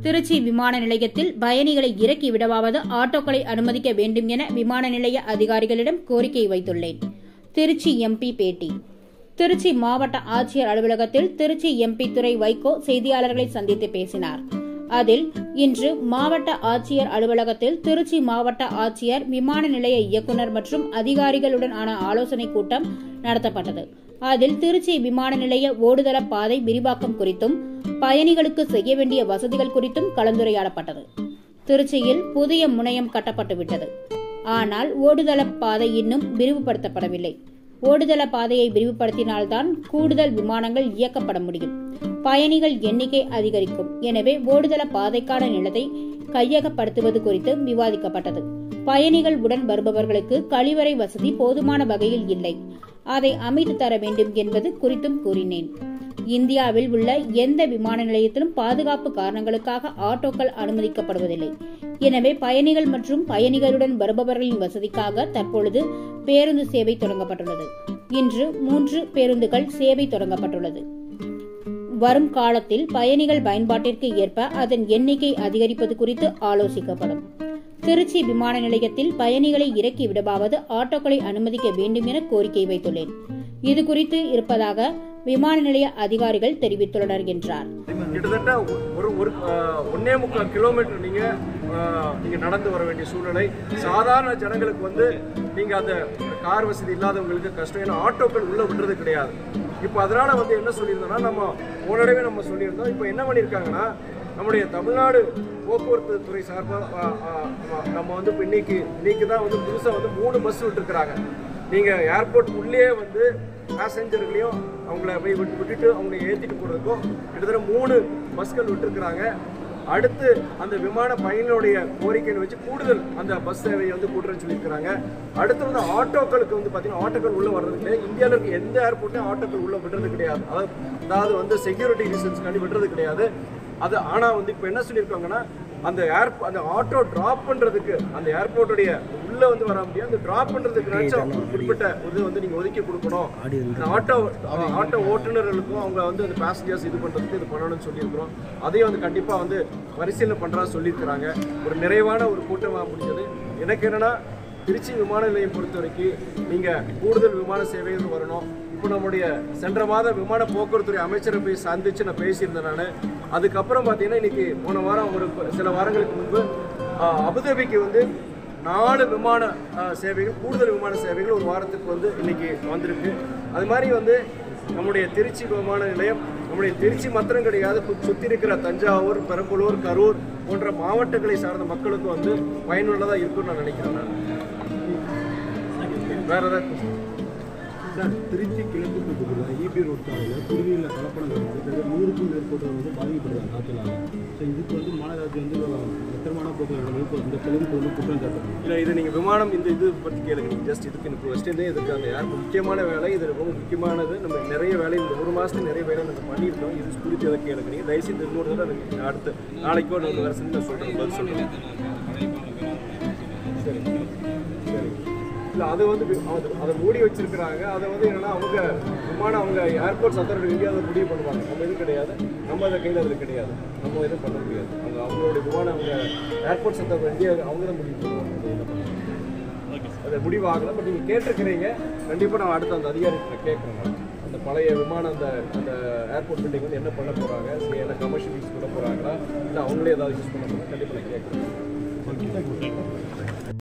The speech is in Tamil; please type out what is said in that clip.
திருச்சி விமான நிலையத்தில் பயணிகளை இறக்கி விடவாவது ஆட்டோக்களை அனுமதிக்க வேண்டும் என விமான நிலைய அதிகாரிகளிடம் கோரிக்கை வைத்துள்ளேன். திருச்சி எம்பி பேட்டி. திருச்சி மாவட்ட ஆட்சியர் அலுவலகத்தில் திருச்சி எம்பி துரை வைகோ செய்தியாளர்களை சந்தித்து பேசினார். அதில் இன்று மாவட்ட ஆட்சியர் அலுவலகத்தில் திருச்சி மாவட்ட ஆட்சியர், விமான நிலைய இயக்குநர் மற்றும் அதிகாரிகளுடன் ஆன ஆலோசனைக் கூட்டம் நடத்தப்பட்டது. அதில் திருச்சி விமான நிலைய ஓடுதள பாதை விரிவாக்கம் குறித்தும் பயணிகளுக்கு செய்ய வேண்டிய வசதிகள் குறித்தும் கலந்துரையாடப்பட்டது. திருச்சியில் புதிய முனையம் கட்டப்பட்டுவிட்டது. ஆனால் ஓடுதள பாதை இன்னும் விரிவுபடுத்தப்படவில்லை. ஓடுதள பாதையை விரிவுபடுத்தினால்தான் கூடுதல் விமானங்கள் இயக்கப்பட முடியும். பயணிகள் எண்ணிக்கை அதிகரிக்கும். எனவே ஓடுதள பாதைக்கான நிலத்தை கையகப்படுத்துவது குறித்து விவாதிக்கப்பட்டது. பயணிகள் உடன் வருபவர்களுக்கு கழிவறை வசதி போதுமான வகையில் இல்லை. அதை அமைத்து தர வேண்டும் என்பது குறித்தும் கூறினேன். இந்தியாவில் உள்ள எந்த விமான நிலையத்திலும் பாதுகாப்பு காரணங்களுக்காக ஆட்டோக்கள் அனுமதிக்கப்படுவதில்லை. எனவே பயணிகள் மற்றும் பயணிகளுடன் வருபவர்களின் வசதிக்காக தற்பொழுது பேருந்து சேவை தொடங்கப்பட்டுள்ளது. இன்று 3 பேருந்துகள் சேவை தொடங்கப்பட்டுள்ளது. வரும் காலத்தில் பயணிகள் பயன்பாட்டிற்கு ஏற்ப அதன் எண்ணிக்கை அதிகரிப்பது குறித்து ஆலோசிக்கப்படும். திருச்சி விமான நிலையத்தில் பயணிகளை இறக்கி விடவாவது ஆட்டோக்களை அனுமதிக்க வேண்டும் என கோரிக்கை வைத்துள்ளேன். இதுகுறித்து இருப்பதாக விமான நிலைய அதிகாரிகள் தெரிவித்துள்ளனர் என்றார். கிட்டத்தட்ட ஒரு 1.25 கிலோமீட்டர் நீங்க நடந்து வர வேண்டிய சூழ்நிலை. சாதாரண ஜனங்களுக்கு நீங்க அந்த கார் வசதி இல்லாதவங்களுக்கு கஷ்டம். ஏன்னா ஆட்டோக்கள் உள்ள விடுறது கிடையாது. இப்போ அதனால என்ன சொல்லியிருந்தோம்னா, நம்ம முன்னாடியே நம்ம சொல்லியிருந்தோம். இப்போ என்ன பண்ணியிருக்காங்கன்னா, நம்முடைய தமிழ்நாடு போக்குவரத்து துறை சார்பாக நம்ம இப்போ இன்னைக்கு தான் புதுசாக 3 பஸ் விட்டுருக்குறாங்க. நீங்கள் ஏர்போர்ட் உள்ளே பேசஞ்சர்களையும் அவங்கள போய் விட்டுட்டு அவங்களை ஏற்றிட்டு போகிறதுக்கும் கிட்டத்தட்ட 3 பஸ்கள் விட்டுருக்குறாங்க. அடுத்து அந்த விமான பயணிகளுடைய கோரிக்கையை வச்சு கூடுதல் அந்த பஸ் சேவையை கூட்டுறன்னு சொல்லியிருக்கிறாங்க. அடுத்து ஆட்டோக்களுக்கு பார்த்தீங்கன்னா ஆட்டோக்கள் உள்ளே வர்றது கிடையாது. இந்தியாவில் இருக்க எந்த ஏர்போர்ட்லையும் ஆட்டோக்கள் உள்ளே விடுறது கிடையாது. அதாவது செக்யூரிட்டி ரீசன்ஸ்க்காண்டி விடுறது கிடையாது. அது ஆனால் இப்போ என்ன சொல்லியிருக்காங்கன்னா, அந்த ஆட்டோ டிராப் பண்ணுறதுக்கு அந்த ஏர்போர்ட்டுடைய உள்ளே வர முடியாது. அந்த டிராப் பண்ணுறதுக்கு குறிப்பிட்ட நீங்கள் ஒதுக்கி கொடுக்கணும். ஆட்டோ ஓட்டுநர்களுக்கும் அவங்க அந்த பேசஞ்சர்ஸ் இது பண்ணுறதுக்கு இது பண்ணணும்னு சொல்லியிருக்கிறோம். அதையும் கண்டிப்பாக பரிசீலனை பண்ணுறா சொல்லியிருக்கிறாங்க. ஒரு நிறைவான ஒரு கூட்டமாக முடிஞ்சது. எனக்கு என்னென்னா, திருச்சி விமான நிலையம் பொறுத்த வரைக்கும் நீங்கள் கூடுதல் விமான சேவைகள் வரணும். இப்போ நம்முடைய சென்ற மாதம் விமான போக்குவரத்துறை அமைச்சரை போய் சந்தித்து நான் பேசியிருந்தேன். நான் அதுக்கப்புறம் பார்த்தீங்கன்னா இன்னைக்கு போன வாரம் ஒரு சில வாரங்களுக்கு முன்பு அபுதாபிக்கு 4 விமான சேவைகள், கூடுதல் விமான சேவைகள் ஒரு வாரத்துக்கு இன்னைக்கு வந்திருக்கு. அது மாதிரி நம்முடைய திருச்சி விமான நிலையம் நம்முடைய திருச்சி மாத்திரம் கிடையாது, சுற்றி இருக்கிற தஞ்சாவூர், பெரம்பலூர், கரூர் போன்ற மாவட்டங்களை சார்ந்த மக்களுக்கு பயனுள்ளதாக இருக்குன்னு நான் நினைக்கிறேன். நான் வேற ஏதாவது சார், திருச்சி கிழக்கு பகுதியில் ஈபி ரோட் சாலையில் குடிநீரில் கலப்படம் 100க்கும் மேற்பட்டவர் பாதிக்கப்படுறாங்க காற்றுலாக. ஸோ இதுக்கு மாநகராட்சி எத்தனமான போக்குவரத்து இந்த கிழக்கு குற்றம் சாட்டுறாங்க. இல்லை, இது நீங்கள் விமானம் இது பற்றி கேளுங்க. நீங்கள் ஜஸ்ட் இதுக்கு எனக்கு ஃபஸ்ட்டு இதுக்கு அந்த முக்கியமான வேலை, இது ரொம்ப முக்கியமானது. நம்ம நிறைய வேலை இந்த 1 மாதத்துக்கு நிறைய வேலை நம்ம பண்ணியிருக்கோம். இது குறித்து எதை கேளுங்க. நீங்கள் தயவுசெய்து இன்னொரு தடவை அடுத்து நாளைக்கோ இன்னொரு வருஷம் நான் சொல்கிறேன், பதில் சொல்கிறேன். சரி சரி. இல்லை, அது அதை மூடி வச்சிருக்கிறாங்க. அதை என்னென்னா அவங்க விமானம் அவங்க ஏர்போர்ட்ஸ் அத்தாரிட்டி இந்தியா அதை முடிவு பண்ணுவாங்க. நம்ம இது கிடையாது, நம்ம அதை கையில் அதில் கிடையாது, நம்ம எதுவும் பண்ண முடியாது. அவங்களுடைய விமானம் அவங்க ஏர்போர்ட்ஸ் அத்தாரிட்டி இந்தியா அவங்க தான் முடிவு பண்ணுவாங்க. அதை முடிவாகலாம். பட் நீங்கள் கேட்டிருக்கிறீங்க, கண்டிப்பாக நான் அடுத்த அந்த அதிகாரிகிட்ட கேட்குறேன். அந்த பழைய விமானம் அந்த ஏர்போர்ட் பில்டிங் என்ன பண்ண போகிறாங்க, என்ன கமர்ஷியல் யூஸ் பண்ண போகிறாங்களா, இல்லை அவங்களே ஏதாவது யூஸ் பண்ண போகிறாங்க, கண்டிப்பாக நான் கேட்குறேன்.